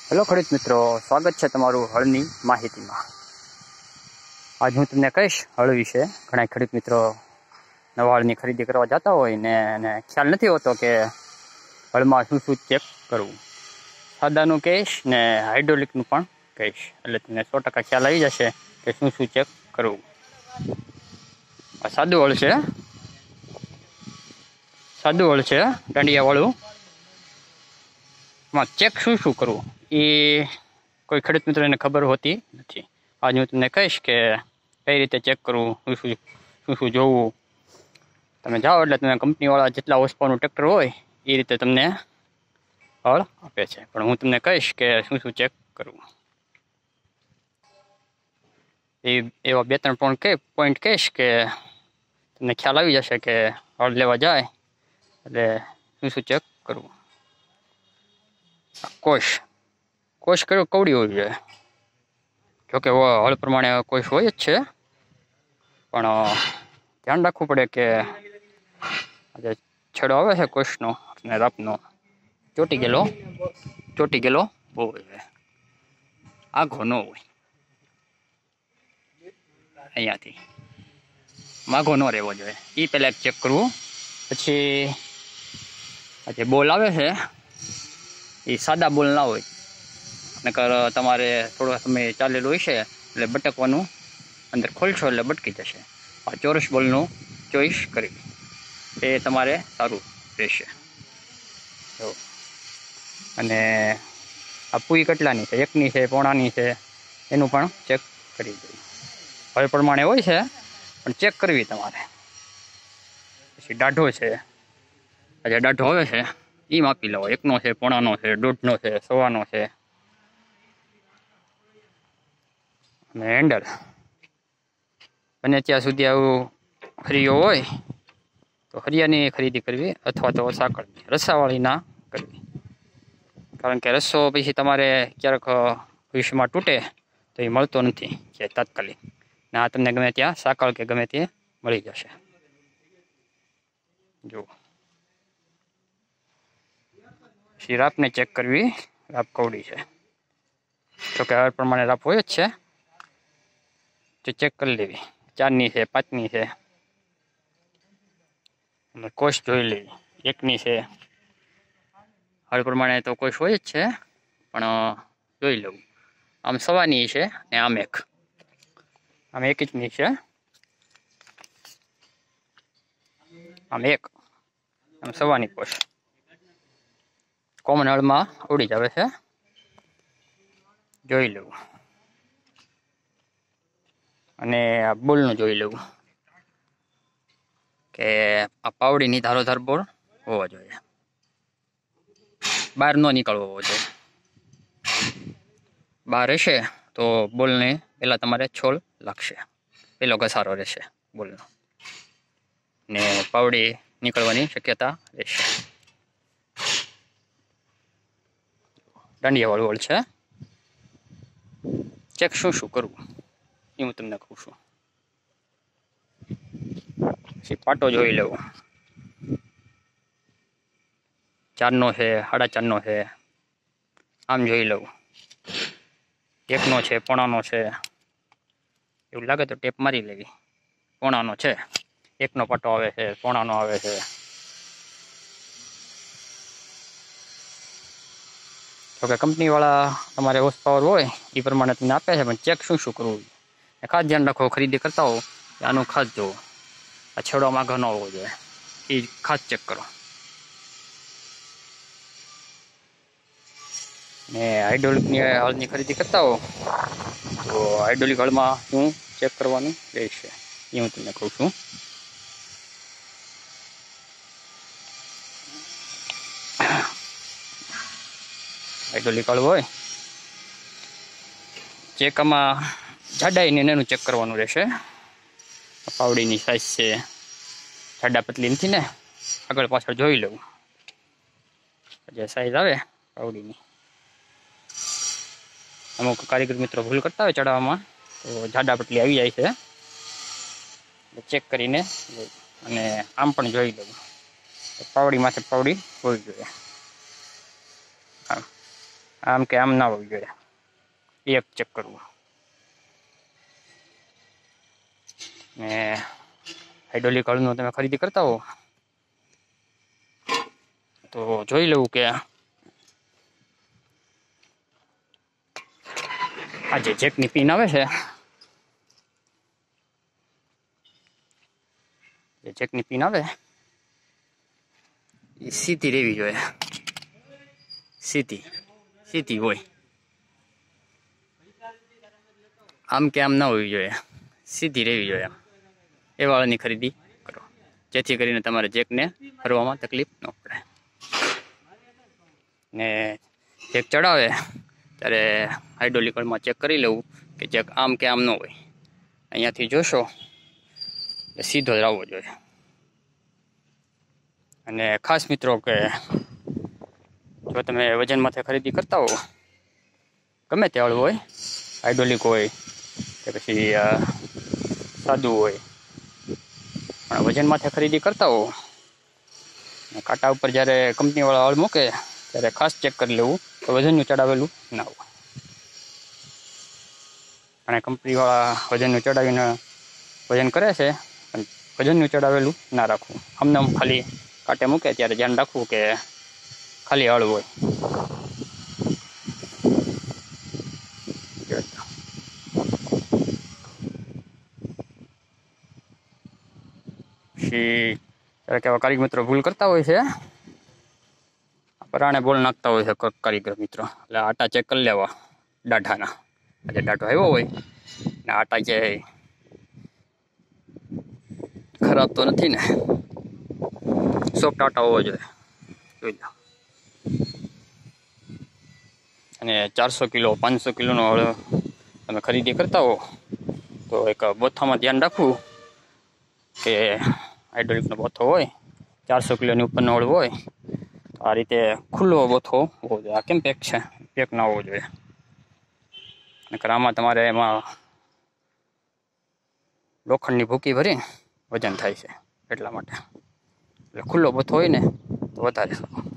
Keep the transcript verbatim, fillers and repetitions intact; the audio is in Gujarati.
હેલો ખેડૂત મિત્રો, સ્વાગત છે તમારું હળની માહિતીમાં। આજ હું તમને કહીશ હળ વિશે। ઘણા ખેડૂત મિત્રો નવા હળની ખરીદી કરવા જતા હોય ને એને ખ્યાલ નથી હોતો કે હળમાં શું શું ચેક કરવું। સાદાનું કહીશ ને હાઇડ્રોલિકનું પણ કહીશ, એટલે તમને સો ટકા ખ્યાલ આવી જશે કે શું શું ચેક કરવું। આ સાદું હળ છે, સાદું હળ છે દાંડિયાવાળું। માં ચેક શું શું કરવું એ કોઈ ખેડૂત મિત્રોને ખબર હોતી નથી। આજે હું તમને કહીશ કે કઈ રીતે ચેક કરવું, શું શું શું શું જોવું। તમે જાઓ એટલે તમે કંપનીવાળા જેટલા હોર્સ પાવરનું ટ્રેક્ટર હોય એ રીતે તમને હળ આપે છે, પણ હું તમને કહીશ કે શું શું ચેક કરવું। એ એવા બે ત્રણ પોઈન્ટ કે પોઈન્ટ કહીશ કે તમને ખ્યાલ આવી જશે કે હળ લેવા જાય એટલે શું શું ચેક કરવું। કોષ કોષ કયો કવડી હોવી જોઈએ, જોકે હળ પ્રમાણે કોષ હોય જ છે, પણ ધ્યાન રાખવું પડે કે જે છેડો આવે છે કોષનો અને રાપનો ચોટી ગયેલો ચોટી ગયેલો હોવો જોઈએ, આઘો ન હોય। અહીંયાથી માઘો ન રહેવો જોઈએ, એ પહેલાં એક ચેક કરવું। પછી આ જે બોલ આવે છે એ સાદા બોલ ના હોય, નકર તમારે થોડો સમય ચાલેલું હોય છે એટલે બટકવાનું, અંદર ખોલશો એટલે બટકી જશે। આ ચોરસ બોલનું ચોઈસ કરી એ તમારે સારું રહેશે। જો અને આ પૂઈ કેટલાની છે, એકની છે, પોણાની છે, એનું પણ ચેક કરી દઈએ। હળ પ્રમાણે હોય છે પણ ચેક કરવી તમારે। પછી દાઢો છે, આ જે દાઢો આવે છે એ માપી લેવો, એકનો છે, પોણાનો છે, દોઢનો છે, સવાનો છે। અને હેન્ડલ બને ત્યાં સુધી આવું હરિયો હોય તો હરિયાની ખરીદી કરવી, અથવા તો સાંકળની, રસાવાળી ના કરવી, કારણ કે રસ્સો પછી તમારે ક્યારેક ભવિષ્યમાં તૂટે તો એ મળતો નથી કે તાત્કાલિક, ને આ તમને ગમે ત્યાં સાંકળ કે ગમે તે મળી જશે। જો પછી રાપને ચેક કરવી, રાપ કવડી છે, જોકે હળ પ્રમાણે રાપ હોય જ છે તો ચેક કરી લેવી, ચારની છે, પાંચની છે, અને કોષ જોઈ લેવી, એકની છે। હળ પ્રમાણે તો કોષ હોય જ છે પણ જોઈ લેવું। આમ સવાની છે ને આમ એક આમ એક ઇંચની છે, આમ એક આમ સવાની કોષ કોમન હળમાં ઉડી જ આવે છે, જોઈ લેવું। અને આ બોલનું જોઈ લેવું કે આ પાવડીની ધારોધાર બોલ હોવા જોઈએ, બહાર ન નીકળવો હોવો જોઈએ। બહાર રહેશે તો બોલને પહેલાં તમારે છોલ લાગશે, પેલો ઘસારો રહેશે બોલનો, ને પાવડી નીકળવાની શક્યતા રહેશે। દાંડિયાવાળું હળ છે, ચેક શું શું કરવું એ હું તમને કહું છું। પછી પાટો જોઈ લેવો, ચારનો છે, સાડા ચારનો છે, આમ જોઈ લઉં, એકનો છે, પોણાનો છે, એવું લાગે તો ટેપ મારી લેવી। પોણાનો છે, એકનો પાટો આવે છે, પોણાનો આવે છે, જોકે કંપનીવાળા તમારે હોર્સ પાવર હોય એ પ્રમાણે તમને આપે છે, પણ ચેક શું શું કરવું એ ખાસ ધ્યાન રાખો। ખરીદી કરતા હો આનું ખાસ જુઓ, આ છેડો માઘો ન હોવો જોઈએ એ ખાસ ચેક કરો। ને હાઇડ્રોલિકની હળની ખરીદી કરતા હો તો હાઇડ્રોલિક હળમાં શું ચેક કરવાનું રહેશે એ હું તમને કહું છું। હાઇડ્રોલિક હળ હોય ચેક આમાં જાડાઈને એનું ચેક કરવાનું રહેશે। પાવડીની સાઇઝ છે, જાડા પતલી નથી ને, આગળ પાછળ જોઈ લેવું, જે સાઈઝ આવે પાવડીની। અમુક કારીગર મિત્રો ભૂલ કરતા હોય ચડાવવામાં તો જાડા પટલી આવી જાય છે, ચેક કરીને અને આમ પણ જોઈ લેવું, પાવડી માથે પાવડી હોવી જોઈએ। આમ કે આમ ના હોવું જોઈએ, એક ચેક કરવું. ને હાઇડ્રોલિક હળનો તમે ખરીદી કરતા હો તો જોઈ લેવું કે આ જે જેકની પિન આવે છે, જે જેકની પિન આવે એ સીધી રહેવી જોઈએ, સીધી સીધી હોય, આમ કે આમ ના હોવી જોઈએ, સીધી રહેવી જોઈએ. એ વાળાની ખરીદી કરો, જેથી કરીને તમારે જેકને ફરવામાં તકલીફ ન પડે. ને જેક ચડાવે ત્યારે હાઇડ્રોલિકમાં ચેક કરી લેવું કે જેક આમ કે આમ ન હોય. અહીંયાથી જોશો એ સીધો જ આવવો જોઈએ. અને ખાસ મિત્રો કે જો તમે વજનમાંથી ખરીદી કરતા હો, ગમે તે હળવું હોય, હાઇડ્રોલિક હોય કે પછી સાદું હોય, પણ વજનમાંથી ખરીદી કરતા હો, કાંટા ઉપર જ્યારે કંપનીવાળા હળ મૂકે ત્યારે ખાસ ચેક કરી લેવું કે વજનનું ચડાવેલું ના હોય. અને કંપનીવાળા વજનનું ચડાવીને વજન કરે છે, પણ વજનનું ચડાવેલું ના રાખવું. આમને આમ ખાલી કાંટે મૂકે ત્યારે ધ્યાન રાખવું કે ખાલી હળ હોય. પછી ત્યારે કેવા કારીગર મિત્રો ભૂલ કરતા હોય છે, પરાણે બોલ નાખતા હોય છે કારીગર મિત્રો. એટલે આટા ચેક કરી લેવા દાઢાના, જે દાઢો આવ્યો હોય ને આટા જે ખરાબ તો નથી ને, સોફ્ટ આટા હોવો જોઈએ, જોઈ લો. અને ચારસો કિલો પાંચસો કિલોનો હળ તમે ખરીદી કરતા હો તો એક બોથામાં ધ્યાન રાખવું કે હાઇડ્રોલિકનો બોથો હોય, ચારસો કિલોની ઉપરનો હળ હોય તો આ રીતે ખુલ્લો બોથો હોવો જોઈએ. આ કેમ પેક છે, પેક ના હોવો જોઈએ. નકર આમાં તમારે એમાં લોખંડની ભૂકી ભરી વજન થાય છે, એટલા માટે. એટલે ખુલ્લો બોથો હોય ને તો વધારે સારું.